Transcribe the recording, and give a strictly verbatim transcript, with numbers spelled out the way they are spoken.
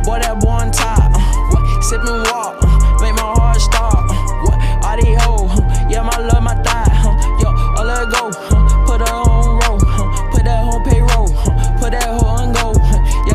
boy, that boy on top. Uh, what? Sippin'